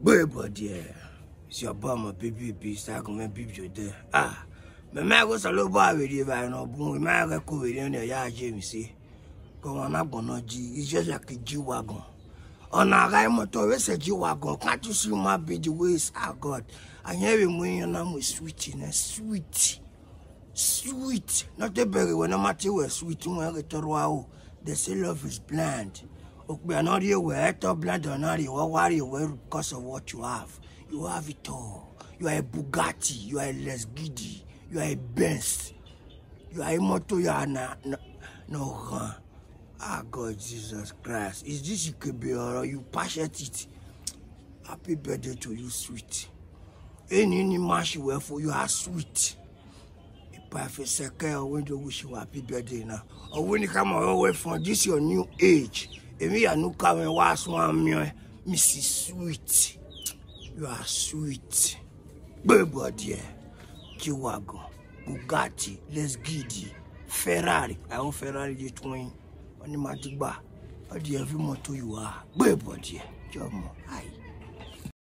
Baby, it's your bum, baby, start coming, baby, there. Ah, my man was a low bar with you, I know, boom, my man go with you in the yard, James, see. Go on up on a G, it's just like a G-wagon. On a guy motor, it's a G-wagon. Can't you see my big ways? Ah, God, I hear him when your name was sweetness, sweet. Not a berry when I'm at you, sweet, they say love is blind. We are not here where top blind or not here. What are you because of what you have? You have it all. You are a Bugatti, you are a Les Giddy, you are a Benz, you are a motor, you are no. Ah, God, Jesus Christ. Is this you could be or you passionate it? Happy birthday to you, sweet. Any match you wear for you are sweet. If I feel second, I want to wish you happy birthday now. Or when you come away from this your new age. If you are not coming, was one me, Mrs. Sweet. You are sweet. Baby, dear. G-wagon, Bugatti, Les Giddy, Ferrari. I want Ferrari the twin. On the magic bar. Or the every motor you are. Baby, dear. Your mom. Hi.